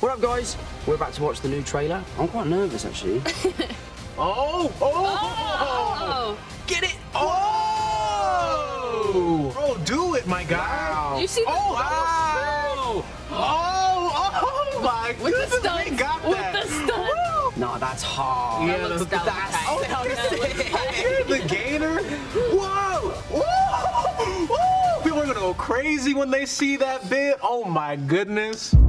What up, guys? We're about to watch the new trailer. I'm quite nervous, actually. Oh! Get it! Oh! Bro, do it, my guy. Wow. You see the wow! Oh my goodness, with the stunts, we got with that. the stunts. No, that's hard. Yeah, looks that's tight. the gator. Whoa! Whoa! Whoa! People are gonna go crazy when they see that bit. Oh my goodness.